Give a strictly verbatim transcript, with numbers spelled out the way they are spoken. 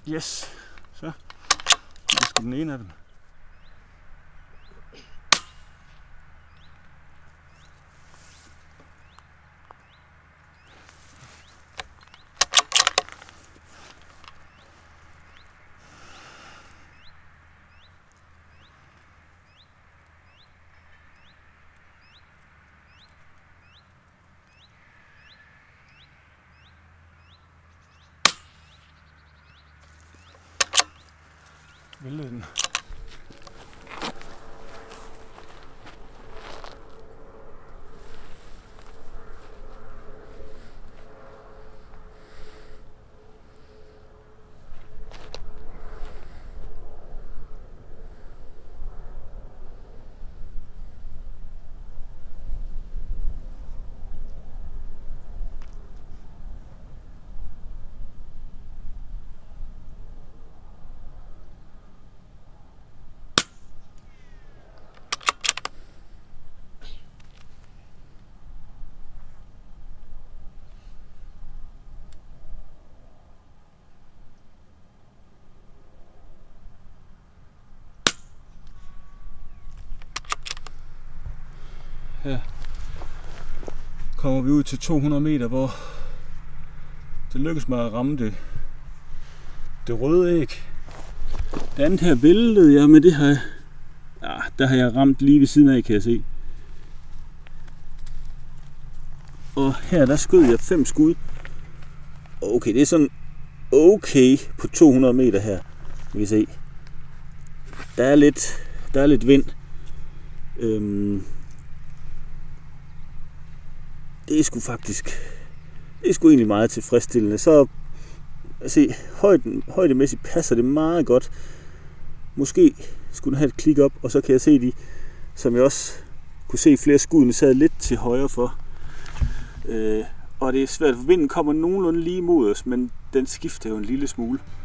Yes, så. Det er sgu den ene af dem. Væltede den. Her kommer vi ud til to hundrede meter, hvor det lykkes mig at ramme det, det røde æg. Det andet her væltede jeg, men det har, ja, der har jeg ramt lige ved siden af, kan jeg se. Og her der skød jeg fem skud. Okay, det er sådan okay på to hundrede meter her, kan vi se. Der er lidt, der er lidt vind. Øhm, Det er sgu faktisk, det er sgu egentlig meget tilfredsstillende. Så se, højden, højdemæssigt passer det meget godt. Måske skulle den have et klik op, og så kan jeg se de, som jeg også kunne se, flere skuddene sad lidt til højre for. Øh, og det er svært, for vinden kommer nogenlunde lige mod os, men den skifter jo en lille smule.